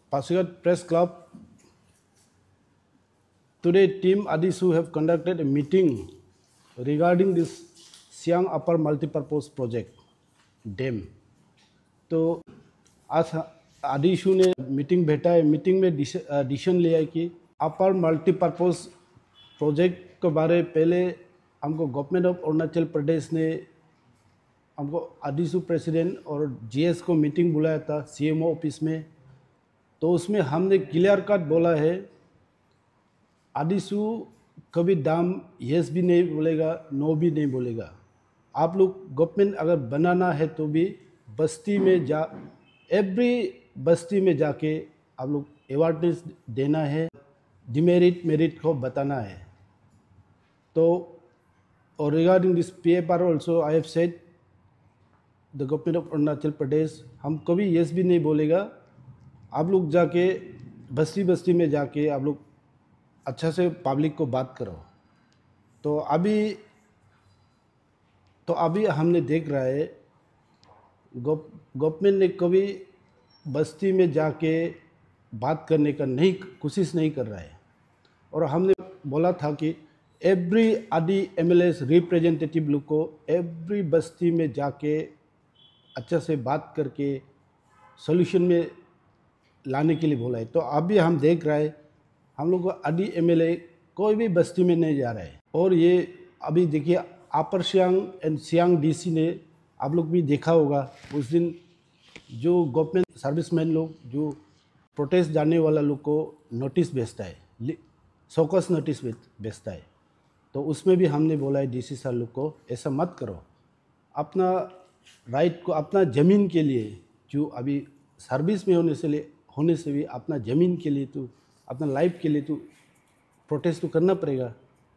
Pasighat Press Club. Today, Team Adisu have conducted a meeting regarding this Siang Upper Multipurpose Project, dam. तो आज आदिशु ने meeting बैठा है. Meeting में decision लिया है कि अपर मल्टीपर्पज़ प्रोजेक्ट के बारे पहले हमको गवर्नमेंट ऑफ अरुणाचल प्रदेश ने हमको आदिशु प्रेसिडेंट और जीएस को मीटिंग बुलाया था सीएमओ ऑफिस में. तो उसमें हमने क्लियर कट बोला है, आदिशु कभी दाम यस भी नहीं बोलेगा, नो भी नहीं बोलेगा. आप लोग गवर्नमेंट अगर बनाना है तो भी बस्ती में एवरी बस्ती में जाके आप लोग अवेयरनेस देना है, डिमेरिट मेरिट को बताना है. तो और regarding this paper also I have said the government of Arunachal Pradesh हम कभी यस भी नहीं बोलेगा. आप लोग जाके बस्ती बस्ती में जाके आप लोग अच्छा से पब्लिक को बात करो. तो अभी हमने देख रहा है गवर्नमेंट ने कभी बस्ती में जाके बात करने का कोशिश नहीं कर रहा है. और हमने बोला था कि एवरी आदि एमएलए रिप्रेजेंटेटिव लोग को एवरी बस्ती में जाके अच्छा से बात करके सॉल्यूशन में लाने के लिए बोला है. तो अभी हम देख रहे हैं हम लोग को आदि एमएलए कोई भी बस्ती में नहीं जा रहा है. और ये अभी देखिए upper Siang and Siang DC ने आप लोग भी देखा होगा उस दिन जो गवर्नमेंट सर्विसमैन लोग जो प्रोटेस्ट जाने वाला लोग को नोटिस भेजता है, शोकस नोटिस भेजता है. तो उसमें भी हमने बोला है डीसी सर लोग को ऐसा मत करो. अपना राइट को अपना ज़मीन के लिए जो अभी सर्विस में होने से भी अपना ज़मीन के लिए तो अपना लाइफ के लिए तो प्रोटेस्ट तो करना पड़ेगा.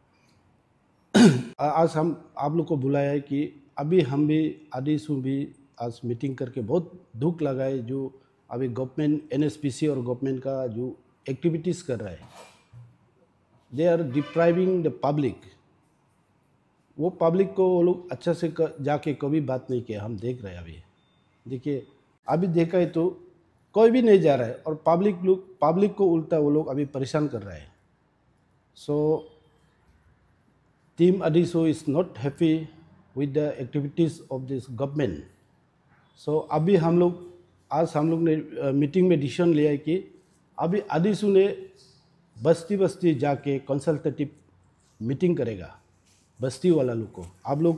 आज हम आप लोग को बुलाया है कि अभी हम भी आदिशु भी आज मीटिंग करके बहुत दुख लगा है जो अभी गवर्नमेंट एनएसपीसी और गवर्नमेंट का जो एक्टिविटीज़ कर रहा है. They are depriving the public. वो पब्लिक को वो लोग अच्छा से जाके कभी बात नहीं किया. हम देख रहे हैं अभी देखिए अभी देखा है तो कोई भी नहीं जा रहा है और पब्लिक को उल्टा वो लोग अभी परेशान कर रहा है. So team AdiSU is not happy with the activities of this government. So अभी हम लोग ने मीटिंग में डिसीजन लिया है कि अभी आदिशु ने बस्ती बस्ती जाके कंसल्टेटिव मीटिंग करेगा बस्ती वाला लोग को. आप लोग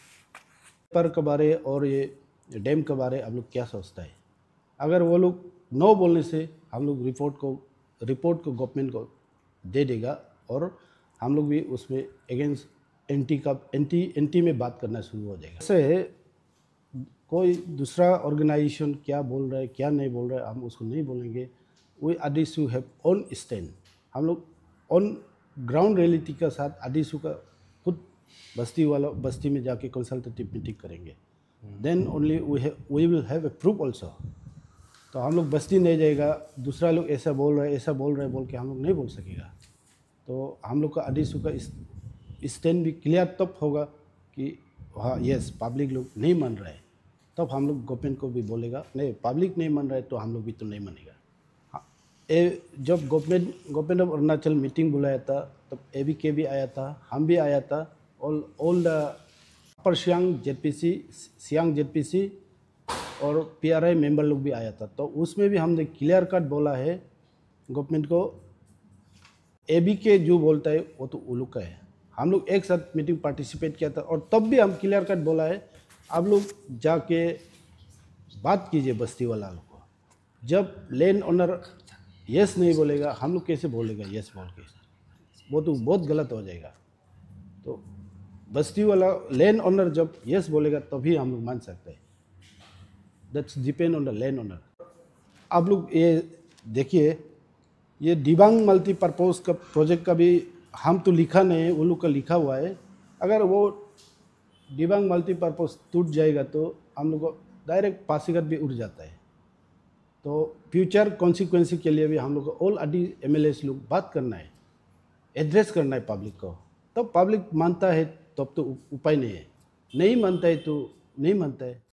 पर के बारे और ये डैम के बारे आप लोग क्या सोचता है? अगर वो लोग नो बोलने से हम लोग रिपोर्ट को गवर्नमेंट को दे देगा और हम लोग भी उसमें अगेंस्ट एंटी में बात करना शुरू हो जाएगा. ऐसे कोई दूसरा ऑर्गेनाइजेशन क्या बोल रहा है क्या नहीं बोल रहा है हम उसको नहीं बोलेंगे. We AdiSU have on stand. हम लोग ऑन ग्राउंड रियलिटी के साथ आदिशु का खुद बस्ती में जाके कंसल्टेटिव मीटिंग करेंगे. Then only we will have a proof also. तो हम लोग बस्ती नहीं जाएगा, दूसरा लोग ऐसा बोल रहे बोल के हम लोग नहीं बोल सकेगा. तो हम लोग का आदिशु का स्टैंड भी क्लियर तब होगा कि हाँ यस पब्लिक लोग नहीं मान रहा है. तब हम लोग गवर्नमेंट को भी बोलेगा नहीं पब्लिक नहीं मान रहा है तो हम लोग भी तो नहीं मानेगा. हाँ जब गवर्नमेंट ऑफ अरुणाचल मीटिंग बुलाया था तब ABK भी आया था, हम भी आया था. All the upper Siang ZPC और PRI मेंबर लोग भी आया था. तो उसमें भी हमने क्लियर कट बोला है गवर्नमेंट को. ABK जो बोलता है वो तो वो लोग का है. हम लोग एक साथ मीटिंग पार्टिसिपेट किया था और तब भी हम क्लियर कट बोला है आप लोग जाके बात कीजिए बस्ती वाला लोग को. जब लैंड ओनर यस नहीं बोलेगा हम लोग कैसे बोलेगा यस बोल के? वो तो बहुत गलत हो जाएगा. तो बस्ती वाला लैंड ओनर जब यस बोलेगा तभी हम लोग मान सकते हैं. That's depend on the land owner. आप लोग ये देखिए ये दिबांग मल्टीपर्पज़ का प्रोजेक्ट का भी हम तो लिखा नहीं है, वो लोग का लिखा हुआ है. अगर वो दिबांग मल्टीपर्पज़ टूट जाएगा तो हम लोग को डायरेक्ट पासीघाट भी उड़ जाता है. तो फ्यूचर कॉन्सिक्वेंसी के लिए भी हम लोग को ऑल आदि एमएलए लोग बात करना है, एड्रेस करना है पब्लिक को. तब पब्लिक मानता है तब तो उपाय नहीं है, नहीं मानता है तो नहीं मानता है.